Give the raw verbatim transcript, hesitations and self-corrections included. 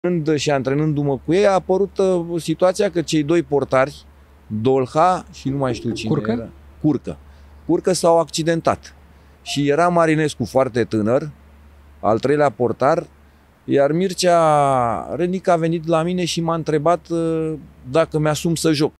Când și antrenându-mă cu ei, a apărut uh, situația că cei doi portari, Dolha și nu mai știu cine Curcă? era, Curcă, Curcă s-au accidentat. Și era Marinescu foarte tânăr, al treilea portar, iar Mircea Renic a venit la mine și m-a întrebat uh, dacă mi-asum să joc.